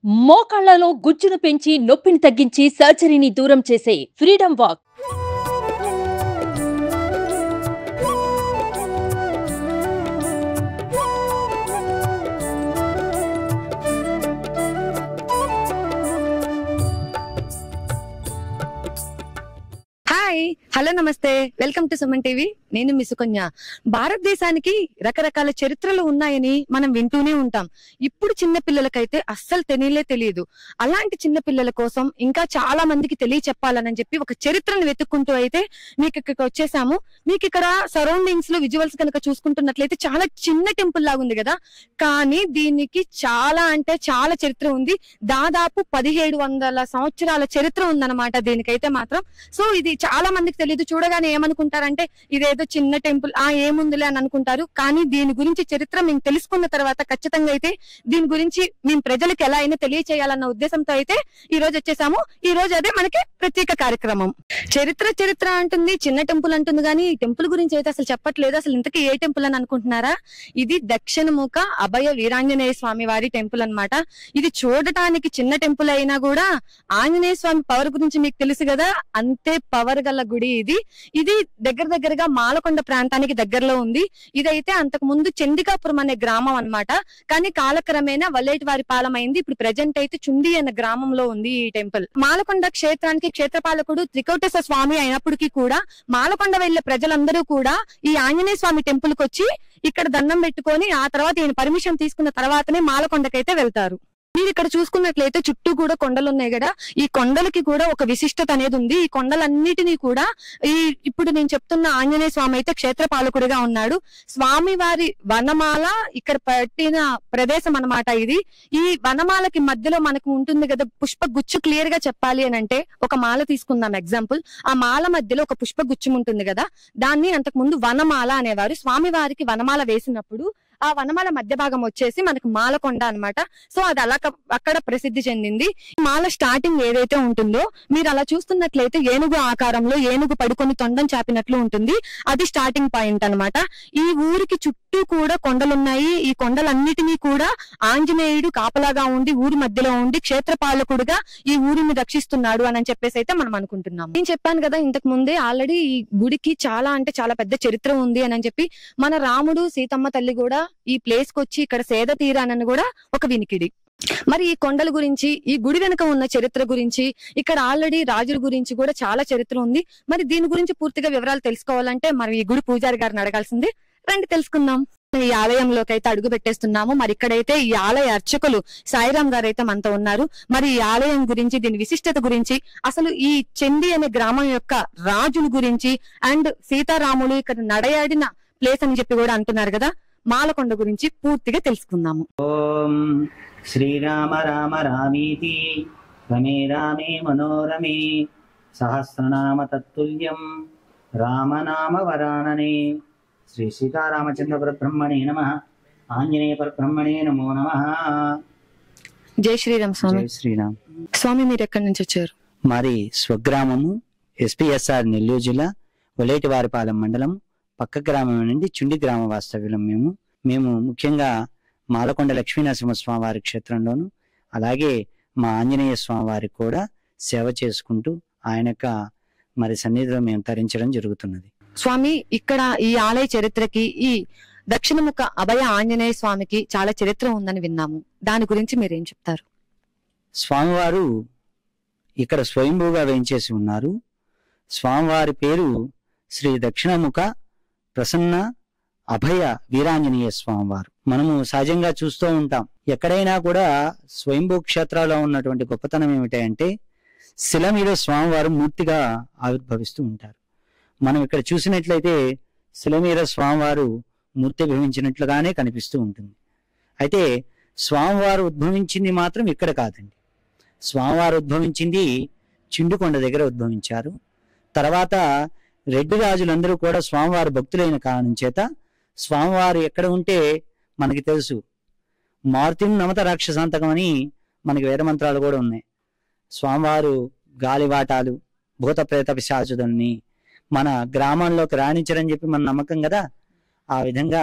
మోకాళ్లలో గుజ్జును పెంచి నొప్పిని తగ్గించి సర్జరీని దూరం చేసే ఫ్రీడమ్ వాక్. హాయ్, హలో, నమస్తే, వెల్కమ్ టు సుమన్ టీవీ. నేను మీ సుకన్య. భారతదేశానికి రకరకాల చరిత్రలు ఉన్నాయని మనం వింటూనే ఉంటాం. ఇప్పుడు చిన్న పిల్లలకైతే అస్సలు తెలియదు. అలాంటి చిన్న పిల్లల కోసం ఇంకా చాలా మందికి తెలియచెప్పాలని చెప్పి ఒక చరిత్రను వెతుక్కుంటూ అయితే మీకు ఇక్కడికి వచ్చేసాము. మీకు ఇక్కడ సరౌండింగ్స్ లో విజువల్స్ కనుక చూసుకుంటున్నట్లయితే చాలా చిన్న టెంపుల్ లాగా ఉంది కదా, కానీ దీనికి చాలా అంటే చాలా చరిత్ర ఉంది. దాదాపు 1700 సంవత్సరాల చరిత్ర ఉందన్నమాట దీనికైతే మాత్రం. సో ఇది చాలా మందికి తెలియదు. చూడగానే ఏమనుకుంటారంటే ఇదేదో చిన్న టెంపుల్, ఏముందిలే అని అనుకుంటారు. కానీ దీని గురించి చరిత్ర మేము తెలుసుకున్న తర్వాత ఖచ్చితంగా అయితే దీని గురించి మేము ప్రజలకు ఎలా అయినా తెలియచేయాలన్న ఉద్దేశంతో అయితే ఈ రోజు వచ్చేసాము. ఈ రోజు అదే మనకి ప్రత్యేక కార్యక్రమం. చరిత్ర అంటుంది, చిన్న టెంపుల్ అంటుంది, కానీ ఈ టెంపుల్ గురించి అయితే అసలు చెప్పట్లేదు. అసలు ఇంతకీ ఏ టెంపుల్ అని అనుకుంటున్నారా? ఇది దక్షిణముఖ అభయ వీరాంజనేయ స్వామి వారి టెంపుల్ అన్నమాట. ఇది చూడటానికి చిన్న టెంపుల్ అయినా కూడా ఆంజనేయ స్వామి పవర్ గురించి మీకు తెలుసు కదా, అంతే పవర్ గల గుడి ఇది. ఇది దగ్గరగా మాలకొండ ప్రాంతానికి దగ్గరలో ఉంది. ఇదైతే అంతకు ముందు చండికాపురం అనే గ్రామం అన్నమాట. కానీ కాలక్రమేణా వల్లేటి వారి పాలన అయింది. ఇప్పుడు ప్రెజెంట్ అయితే చుండి అనే గ్రామంలో ఉంది ఈ టెంపుల్. మాలకొండ క్షేత్రానికి క్షేత్రపాలకుడు త్రికోటేశ్వర స్వామి అయినప్పటికీ కూడా మాలకొండ వెళ్లే ప్రజలందరూ కూడా ఈ ఆంజనేయ స్వామి టెంపుల్ కు వచ్చి ఇక్కడ దండం పెట్టుకొని ఆ తర్వాత ఈయన పర్మిషన్ తీసుకున్న తర్వాతనే మాలకొండకైతే వెళ్తారు. మీరు ఇక్కడ చూసుకున్నట్లయితే చుట్టూ కూడా కొండలు ఉన్నాయి కదా, ఈ కొండలకి కూడా ఒక విశిష్టత అనేది ఉంది. ఈ కొండలన్నిటినీ కూడా ఇప్పుడు నేను చెప్తున్న ఆంజనేయ స్వామి అయితే క్షేత్రపాలకుడిగా ఉన్నాడు. స్వామి వారి వనమాల ఇక్కడ పట్టిన ప్రదేశం అన్నమాట ఇది. ఈ వనమాలకి మధ్యలో మనకు ఉంటుంది కదా పుష్ప గుచ్చు. క్లియర్ గా చెప్పాలి అని అంటే ఒక మాల తీసుకుందాం ఎగ్జాంపుల్. ఆ మాల మధ్యలో ఒక పుష్ప గుచ్చం ఉంటుంది కదా, దాన్ని అంతకు ముందు వనమాల అనేవారు. స్వామి వారికి వనమాల వేసినప్పుడు ఆ వనమాల మధ్య భాగం వచ్చేసి మనకు మాలకొండ అన్నమాట. సో అది అలా అక్కడ ప్రసిద్ధి చెందింది. మాల స్టార్టింగ్ ఏదైతే ఉంటుందో మీరు అలా చూస్తున్నట్లయితే ఏనుగు ఆకారంలో ఏనుగు పడుకొని తొండం చాపినట్లు ఉంటుంది. అది స్టార్టింగ్ పాయింట్ అన్నమాట. ఈ ఊరికి చుట్టూ కూడా కొండలున్నాయి. ఈ కొండలన్నిటినీ కూడా ఆంజనేయుడు కాపలాగా ఉండి ఊరి మధ్యలో ఉండి క్షేత్రపాలకుడుగా ఈ ఊరిని రక్షిస్తున్నాడు అని చెప్పేసి అయితే మనం అనుకుంటున్నాం. నేను చెప్పాను కదా ఇంతకు ముందే ఆల్రెడీ ఈ గుడికి చాలా అంటే చాలా పెద్ద చరిత్ర ఉంది అని చెప్పి. మన రాముడు సీతమ్మ తల్లి కూడా ఈ ప్లేస్ కి వచ్చి ఇక్కడ సేద తీరానని కూడా ఒక వినికిడి. మరి ఈ కొండల గురించి, ఈ గుడి వెనుక ఉన్న చరిత్ర గురించి, ఇక్కడ ఆల్రెడీ రాజుల గురించి కూడా చాలా చరిత్ర ఉంది. మరి దీని గురించి పూర్తిగా వివరాలు తెలుసుకోవాలంటే మరి ఈ గుడి పూజారి గారిని అడగాల్సింది. రండి తెలుసుకుందాం. ఈ ఆలయంలోకి అయితే అడుగు పెట్టేస్తున్నాము. మరి ఇక్కడైతే ఈ ఆలయ అర్చకులు సాయిరాం గారు అయితే మనతో ఉన్నారు. మరి ఈ ఆలయం గురించి, దీని విశిష్టత గురించి, అసలు ఈ చండి అనే గ్రామం యొక్క రాజుల గురించి అండ్ సీతారాములు ఇక్కడ నడయాడిన ప్లేస్ అని చెప్పి కూడా అంటున్నారు కదా, మాలకొండ గురించి పూర్తిగా తెలుసుకుందాము. ఓం శ్రీరామ రామ రామీతి రమే రామే మనోరమే సహస్రనామ తత్తుల్యం రామనామ వరాననే. శ్రీ సీతారామచంద్ర పరబ్రహ్మణే నమః. ఆంజనేయ పరబ్రహ్మణే నమో నమః. జై శ్రీరామ్ స్వామి. జై శ్రీరామ్. స్వామి మీరు ఎక్కడి నుంచి వచ్చారు? మాది స్వగ్రామము ఎస్పీఎస్ఆర్ నెల్లూరు జిల్లా వలేటివారిపాలెం మండలం పక్క గ్రామం నుండి చుండి గ్రామ వాస్తవ్యులం. మేము ముఖ్యంగా మాలకొండ లక్ష్మీనరసింహస్వామి వారి క్షేత్రంలోను అలాగే మా ఆంజనేయ స్వామి వారికి కూడా సేవ చేసుకుంటూ ఆయన యొక్క మరి సన్నిధిలో మేము తరించడం జరుగుతున్నది. స్వామి ఇక్కడ ఈ ఆలయ చరిత్రకి, ఈ దక్షిణముఖ అభయ ఆంజనేయ స్వామికి చాలా చరిత్ర ఉందని విన్నాము. దాని గురించి మీరేం చెప్తారు? స్వామివారు ఇక్కడ స్వయంభూగా వేయించేసి ఉన్నారు. స్వామివారి పేరు శ్రీ దక్షిణముఖ ప్రసన్న అభయ వీరాంజనేయ స్వామి వారు. మనము సహజంగా చూస్తూ ఉంటాం, ఎక్కడైనా కూడా స్వయంభూ క్షేత్రాల్లో ఉన్నటువంటి గొప్పతనం ఏమిటంటే శిల మీద స్వామివారు మూర్తిగా ఆవిర్భవిస్తూ ఉంటారు. మనం ఇక్కడ చూసినట్లయితే శిల మీద స్వామివారు మూర్తి భవించినట్లుగానే కనిపిస్తూ ఉంటుంది. అయితే స్వామివారు ఉద్భవించింది మాత్రం ఇక్కడ కాదండి. స్వామివారు ఉద్భవించింది చిండుకొండ దగ్గర ఉద్భవించారు. తర్వాత రెడ్డి రాజులందరూ కూడా స్వామివారి భక్తులైన కారణం చేత స్వామివారు ఎక్కడ ఉంటే మనకి తెలుసు. మారుతిం నమత రాక్షసాంతకం అని మనకి వేద మంత్రాలు కూడా ఉన్నాయి. స్వామివారు గాలివాటాలు, భూత ప్రేత పిశాచులని మన గ్రామంలోకి రాణించరని చెప్పి మన నమ్మకం కదా. ఆ విధంగా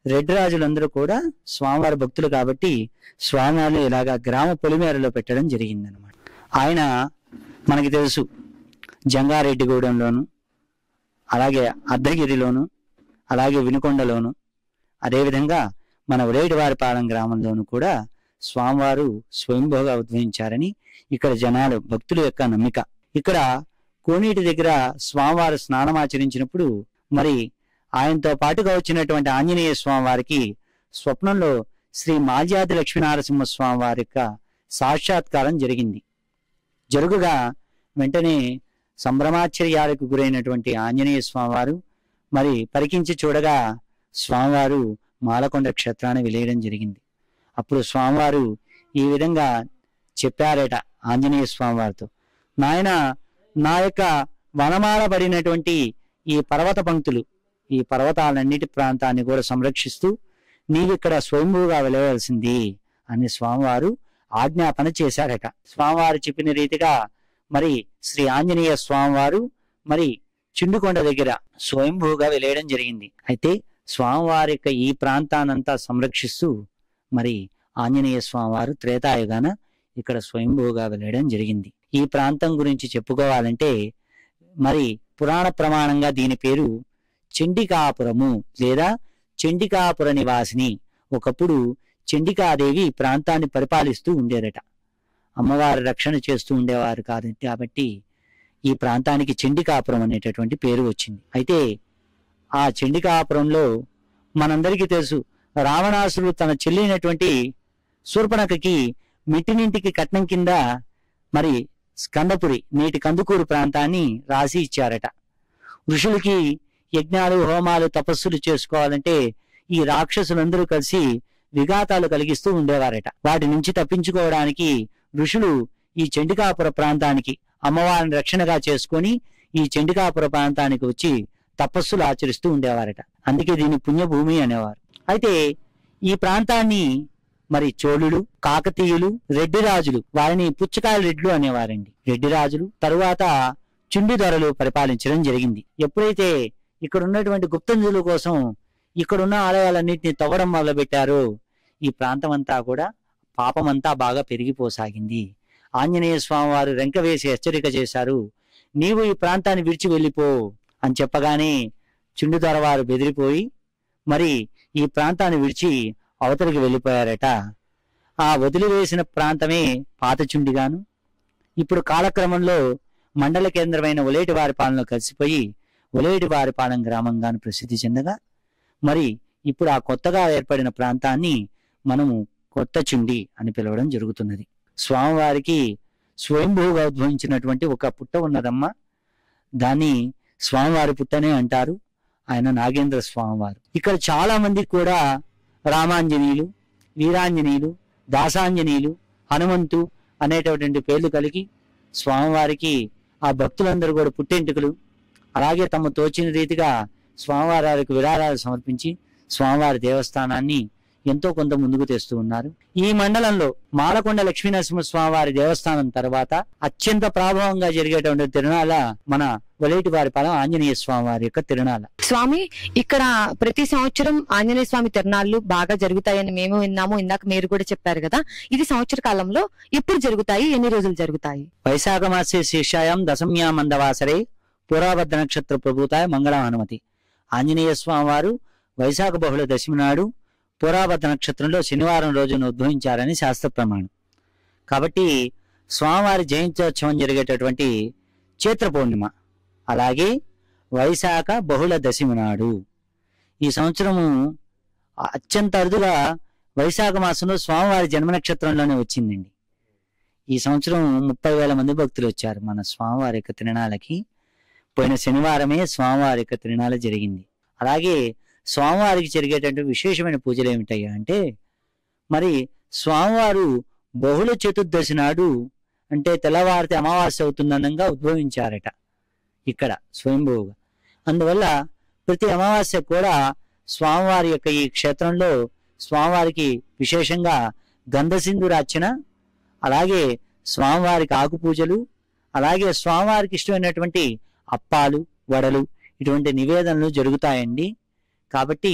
రెడ్డి రాజులందరూ కూడా స్వామివారి భక్తులు కాబట్టి స్వామివారిని ఇలాగా గ్రామ పొలిమేరలో పెట్టడం జరిగిందనమాట. ఆయన మనకి తెలుసు జంగారెడ్డిగూడెంలోను, అలాగే అర్ధగిరిలోను, అలాగే వినుకొండలోను, అదేవిధంగా మన ఉరేటివారిపాలెం గ్రామంలోను కూడా స్వామివారు స్వయంభూగా ఉద్భవించారని ఇక్కడ జనాలు భక్తుల యొక్క నమ్మిక. ఇక్కడ కోనేటి దగ్గర స్వామివారు స్నానమాచరించినప్పుడు మరి ఆయనతో పాటుగా వచ్చినటువంటి ఆంజనేయ స్వామి వారికి స్వప్నంలో శ్రీ మాల్యాది లక్ష్మీనరసింహ స్వామి వారి యొక్క సాక్షాత్కారం జరిగింది. జరుగుగా వెంటనే సంభ్రమాశ్చర్యాలకు గురైనటువంటి ఆంజనేయ స్వామి వారు మరి పరికించి చూడగా స్వామివారు మాలకొండ క్షేత్రాన్ని వెలియడం జరిగింది. అప్పుడు స్వామివారు ఈ విధంగా చెప్పారట ఆంజనేయ స్వామి వారితో, నాయన, నా యొక్క వనమాల పడినటువంటి ఈ పర్వత పంక్తులు, ఈ పర్వతాలన్నిటి ప్రాంతాన్ని కూడా సంరక్షిస్తూ నీవిక్కడ స్వయంభూగా వెలవలసింది అని స్వామివారు ఆజ్ఞాపన చేశారట. స్వామివారు చెప్పిన రీతిగా మరి శ్రీ ఆంజనేయ స్వామివారు మరి చిండుకొండ దగ్గర స్వయంభూగా వెలేయడం జరిగింది. అయితే స్వామివారి యొక్క ఈ ప్రాంతానంతా సంరక్షిస్తూ మరి ఆంజనేయ స్వామివారు త్రేతాయుగాన ఇక్కడ స్వయంభూగా వెలేయడం జరిగింది. ఈ ప్రాంతం గురించి చెప్పుకోవాలంటే మరి పురాణ ప్రమాణంగా దీని పేరు చండికాపురము లేదా చండికాపుర నివాసిని. ఒకప్పుడు చండికాదేవి ఈ ప్రాంతాన్ని పరిపాలిస్తూ ఉండేదట. అమ్మవారి రక్షణ చేస్తూ ఉండేవారు కాదు కాబట్టి ఈ ప్రాంతానికి చండికాపురం అనేటటువంటి పేరు వచ్చింది. అయితే ఆ చండికాపురంలో మనందరికీ తెలుసు, రావణాసురుడు తన చెల్లినటువంటి శూర్పణఖకి మిట్టినింటికి కట్నం కింద మరి స్కందపురి, నేటి కందుకూరు ప్రాంతాన్ని రాసి ఇచ్చారట. ఋషులకి యజ్ఞాలు, హోమాలు, తపస్సులు చేసుకోవాలంటే ఈ రాక్షసులందరూ కలిసి విఘాతాలు కలిగిస్తూ ఉండేవారట. వాటి నుంచి తప్పించుకోవడానికి ఋషులు ఈ చండికాపుర ప్రాంతానికి అమ్మవారిని రక్షణగా చేసుకొని ఈ చండికాపుర ప్రాంతానికి వచ్చి తపస్సులు ఆచరిస్తూ ఉండేవారట. అందుకే దీన్ని పుణ్యభూమి అనేవారు. అయితే ఈ ప్రాంతాన్ని మరి చోళులు, కాకతీయులు, రెడ్డి రాజులు, వారిని పుచ్చకాయల రెడ్లు అనేవారండి. రెడ్డి రాజులు తరువాత చుండి దొరలు పరిపాలించడం జరిగింది. ఎప్పుడైతే ఇక్కడ ఉన్నటువంటి గుప్తంజుల కోసం ఇక్కడున్న ఆలయాలన్నింటినీ తవ్వడం మొదలుపెట్టారో ఈ ప్రాంతం అంతా కూడా పాపమంతా బాగా పెరిగిపోసాగింది. ఆంజనేయ స్వామి వారు రెంక వేసి హెచ్చరిక చేశారు, నీవు ఈ ప్రాంతాన్ని విడిచి వెళ్ళిపో అని చెప్పగానే చుండుదొర వారు బెదిరిపోయి మరి ఈ ప్రాంతాన్ని విడిచి అవతలికి వెళ్ళిపోయారట. ఆ వదిలివేసిన ప్రాంతమే పాతచుండిగాను ఇప్పుడు కాలక్రమంలో మండల కేంద్రమైన ఉలేటివారిపాలెంలో కలిసిపోయి ఉలేటివారిపాలెం గ్రామంగాను ప్రసిద్ధి చెందగా మరి ఇప్పుడు ఆ కొత్తగా ఏర్పడిన ప్రాంతాన్ని మనము కొత్త చుండి అని పిలవడం జరుగుతున్నది. స్వామివారికి స్వయంభూగా ఉద్భవించినటువంటి ఒక పుట్ట ఉన్నదమ్మా, దాన్ని స్వామివారి పుట్టనే అంటారు. ఆయన నాగేంద్ర స్వామివారు. ఇక్కడ చాలా మంది కూడా రామాంజనేయులు, వీరాంజనేయులు, దాసాంజనేయులు, హనుమంతు అనేటటువంటి పేర్లు కలిగి స్వామివారికి ఆ భక్తులందరూ కూడా పుట్టెంటుకలు అలాగే తమ తోచిన రీతిగా స్వామివారికి విరాళాలు సమర్పించి స్వామివారి దేవస్థానాన్ని ఎంతో కొంత ముందుకు తెస్తూ ఉన్నారు. ఈ మండలంలో మాలకొండ లక్ష్మీనరసింహ స్వామివారి దేవస్థానం తర్వాత అత్యంత ప్రభావంగా జరిగేటువంటి తిరునాళ మన ఉలేటివారిపాలెం ఆంజనేయ స్వామి వారి యొక్క తిరునాళ. స్వామి, ఇక్కడ ప్రతి సంవత్సరం ఆంజనేయ స్వామి తిరునాళ్ళు బాగా జరుగుతాయని మేము విన్నాము. ఇందాక మీరు కూడా చెప్పారు కదా, ఇది సంవత్సర కాలంలో ఎప్పుడు జరుగుతాయి, ఎన్ని రోజులు జరుగుతాయి? వైశాఖ మాసే శీర్షాయాం దశమ్యాం మందవాసరే పురాభద్ర నక్షత్ర ప్రభుతాయ మంగళం హనుమతి. ఆంజనేయ స్వామి వారు వైశాఖ బహుళ దశమి నాడు పురాభద్ర నక్షత్రంలో శనివారం రోజున ఉద్భవించారని శాస్త్ర ప్రమాణం. కాబట్టి స్వామివారి జయంత్యోత్సవం జరిగేటటువంటి చైత్ర పౌర్ణిమ అలాగే వైశాఖ బహుళ దశమి నాడు ఈ సంవత్సరము అత్యంత అరుదుగా వైశాఖ మాసంలో స్వామివారి జన్మ నక్షత్రంలోనే వచ్చిందండి. ఈ సంవత్సరం 30,000 మంది భక్తులు వచ్చారు మన స్వామివారి యొక్క తిరునాళ్ళకి. పోయిన శనివారమే స్వామివారి యొక్క తిరునాళ్ళ జరిగింది. అలాగే స్వామివారికి జరిగేటువంటి విశేషమైన పూజలు ఏమిటయ్యా అంటే మరి స్వామివారు బహుళ చతుర్దశి నాడు అంటే తెల్లవారితే అమావాస్య అవుతుందనంగా ఉద్భవించారట ఇక్కడ స్వయంభూగా. అందువల్ల ప్రతి అమావాస్య కూడా స్వామివారి యొక్క ఈ క్షేత్రంలో స్వామివారికి విశేషంగా గంధసింధురార్చన, అలాగే స్వామివారికి ఆకు పూజలు, అలాగే స్వామివారికి ఇష్టమైనటువంటి అప్పాలు, వడలు ఇటువంటి నివేదనలు జరుగుతాయండి. కాబట్టి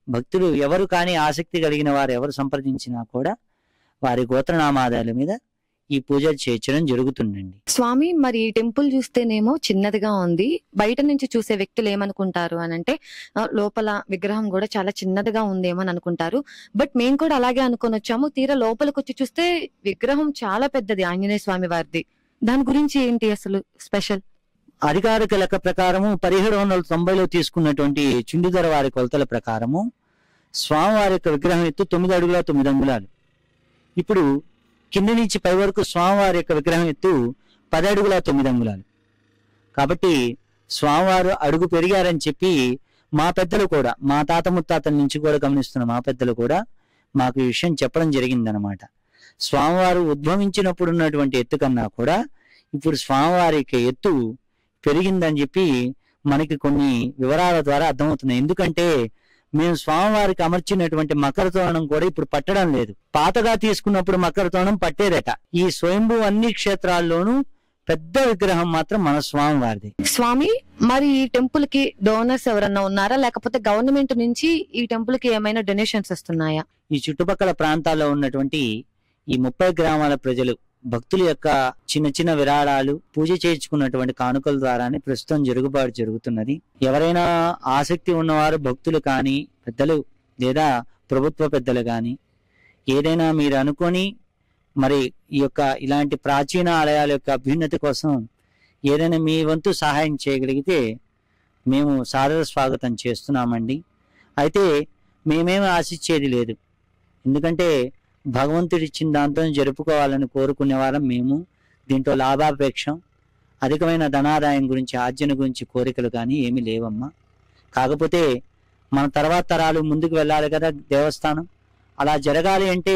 భక్తులు ఎవరు కానీ ఆసక్తి కలిగిన వారు ఎవరు సంప్రదించినా కూడా వారి గోత్రనామాదాల మీద ఈ పూజ చేయించడం జరుగుతుందండి. స్వామి, మరి ఈ టెంపుల్ చూస్తేనేమో చిన్నదిగా ఉంది. బయట నుంచి చూసే వ్యక్తులు ఏమనుకుంటారు అని అంటే లోపల విగ్రహం కూడా చాలా చిన్నదిగా ఉందేమో అని అనుకుంటారు. బట్ మేము కూడా అలాగే అనుకొని వచ్చాము. తీరా లోపలికి వచ్చి చూస్తే విగ్రహం చాలా పెద్దది, ఆంజనేయ స్వామి వారిది. దాని గురించి ఏంటి అసలు స్పెషల్? అధికారిక లెక్క ప్రకారము 1790లో తీసుకున్నటువంటి చుండిధర వారి కొలతల ప్రకారము స్వామివారి యొక్క విగ్రహం ఎత్తు 9 అడుగుల 9 అంగుళాలు. ఇప్పుడు కింద నుంచి పై వరకు స్వామివారి యొక్క విగ్రహం ఎత్తు 10 అడుగుల 9 అంగుళాలు. కాబట్టి స్వామివారు అడుగు పెరిగారని చెప్పి మా పెద్దలు కూడా, మా తాత ముత్తాతల నుంచి కూడా గమనిస్తున్న మా పెద్దలు కూడా మాకు ఈ విషయం చెప్పడం జరిగిందనమాట. స్వామివారు ఉద్భవించినప్పుడు ఉన్నటువంటి ఎత్తు కన్నా కూడా ఇప్పుడు స్వామివారికి ఎత్తు పెరిగిందని చెప్పి మనకి కొన్ని వివరాల ద్వారా అర్థమవుతున్నాయి. ఎందుకంటే మేము స్వామివారికి అమర్చినటువంటి మకర తోరణం కూడా ఇప్పుడు పట్టడం లేదు. పాతగా తీసుకున్నప్పుడు మకర తోరణం పట్టేదట. ఈ స్వయంభూ అన్ని క్షేత్రాల్లోనూ పెద్ద విగ్రహం మాత్రం మన స్వామివారిది. స్వామి, మరి ఈ టెంపుల్ కి డోనర్స్ ఎవరన్నా ఉన్నారా, లేకపోతే గవర్నమెంట్ నుంచి ఈ టెంపుల్ కి ఏమైనా డొనేషన్స్ వస్తున్నాయా? ఈ చుట్టుపక్కల ప్రాంతాల్లో ఉన్నటువంటి ఈ 30 గ్రామాల ప్రజలు భక్తుల యొక్క చిన్న చిన్న విరాళాలు, పూజ చేయించుకున్నటువంటి కానుకల ద్వారానే ప్రస్తుతం జరుగుబాటు జరుగుతున్నది. ఎవరైనా ఆసక్తి ఉన్నవారు భక్తులు కానీ, పెద్దలు లేదా ప్రభుత్వ పెద్దలు కానీ ఏదైనా మీరు అనుకొని మరి ఈ యొక్క ఇలాంటి ప్రాచీన ఆలయాల యొక్క అభ్యున్నతి కోసం ఏదైనా మీ వంతు సహాయం చేయగలిగితే మేము సాదర స్వాగతం చేస్తున్నామండి. అయితే మేమేమి ఆశించేది లేదు. ఎందుకంటే భగవంతుడిచ్చిన దాంతో జరుపుకోవాలని కోరుకునే వాళ్ళం మేము. దీంట్లో లాభాపేక్షం, అధికమైన ధనాదాయం గురించి, ఆర్జన గురించి కోరికలు కానీ ఏమీ లేవమ్మా. కాకపోతే మన తర్వాత తరాలు ముందుకు వెళ్ళాలి కదా దేవస్థానం. అలా జరగాలి అంటే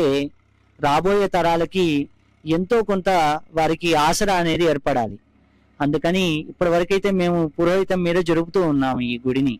రాబోయే తరాలకి ఎంతో కొంత వారికి ఆసరా అనేది ఏర్పడాలి. అందుకని ఇప్పటి వరకైతే మేము పురోహితం మీద జరుపుతూ ఉన్నాము ఈ గుడిని.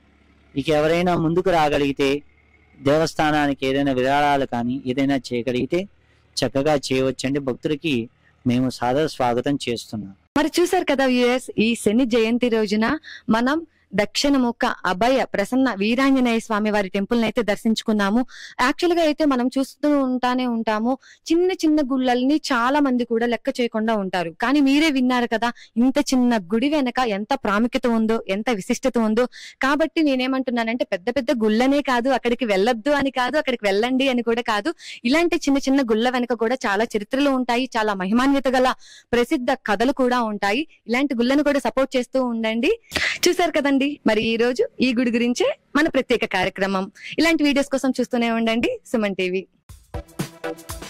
ఇక ఎవరైనా ముందుకు రాగలిగితే దేవస్థానానికి ఏదైనా విరాళాలు కానీ ఏదైనా చేయగలిగితే చక్కగా చేయవచ్చండి. భక్తులకి మేము సాదర స్వాగతం చేస్తున్నాం. మరి చూసారు కదా వ్యూయర్స్, ఈ శని జయంతి రోజున మనం దక్షిణముఖ అభయ ప్రసన్న వీరాంజనేయ స్వామి వారి టెంపుల్ అయితే దర్శించుకున్నాము. యాక్చువల్ గా అయితే మనం చూస్తూ ఉంటాము, చిన్న చిన్న గుళ్ళల్ని చాలా మంది కూడా లెక్క చేయకుండా ఉంటారు. కానీ మీరే విన్నారు కదా, ఇంత చిన్న గుడి వెనక ఎంత ప్రాముఖ్యత ఉందో, ఎంత విశిష్టత ఉందో. కాబట్టి నేనేమంటున్నానంటే పెద్ద పెద్ద గుళ్ళనే కాదు, అక్కడికి వెళ్ళొద్దు అని కాదు, అక్కడికి వెళ్ళండి అని కూడా కాదు. ఇలాంటి చిన్న చిన్న గుళ్ళ వెనక కూడా చాలా చరిత్రలు ఉంటాయి, చాలా మహిమాన్విత గల ప్రసిద్ధ కథలు కూడా ఉంటాయి. ఇలాంటి గుళ్ళను కూడా సపోర్ట్ చేస్తూ ఉండండి. చూసారు కదండి, మరి ఈ రోజు ఈ గుడి గురించే మన ప్రత్యేక కార్యక్రమం. ఇలాంటి వీడియోస్ కోసం చూస్తూనే ఉండండి సుమన్ టీవీ.